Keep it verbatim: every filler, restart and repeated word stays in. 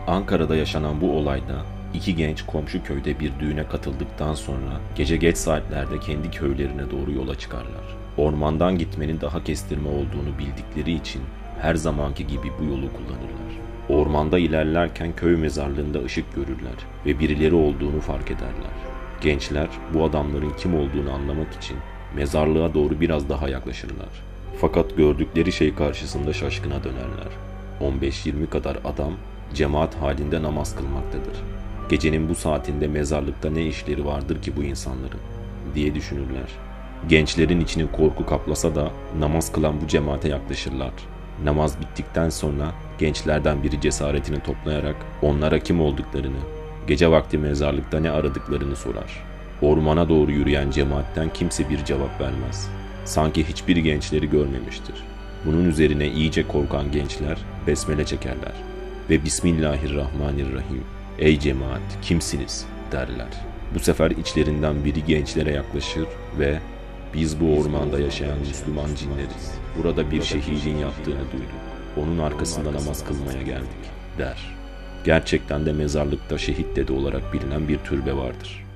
Ankara'da yaşanan bu olayda iki genç komşu köyde bir düğüne katıldıktan sonra gece geç saatlerde kendi köylerine doğru yola çıkarlar. Ormandan gitmenin daha kestirme olduğunu bildikleri için her zamanki gibi bu yolu kullanırlar. Ormanda ilerlerken köy mezarlığında ışık görürler ve birileri olduğunu fark ederler. Gençler bu adamların kim olduğunu anlamak için mezarlığa doğru biraz daha yaklaşırlar. Fakat gördükleri şey karşısında şaşkına dönerler. on beş yirmi kadar adam cemaat halinde namaz kılmaktadır. Gecenin bu saatinde mezarlıkta ne işleri vardır ki bu insanların diye düşünürler. Gençlerin içini korku kaplasa da namaz kılan bu cemaate yaklaşırlar. Namaz bittikten sonra gençlerden biri cesaretini toplayarak onlara kim olduklarını, gece vakti mezarlıkta ne aradıklarını sorar. Ormana doğru yürüyen cemaatten kimse bir cevap vermez. Sanki hiçbir gençleri görmemiştir. Bunun üzerine iyice korkan gençler besmele çekerler ve Bismillahirrahmanirrahim, ey cemaat kimsiniz derler. Bu sefer içlerinden biri gençlere yaklaşır ve biz bu ormanda yaşayan Müslüman cinleriz. Burada bir şehidin yattığını duyduk. Onun arkasında namaz kılmaya geldik der. Gerçekten de mezarlıkta şehit dede olarak bilinen bir türbe vardır.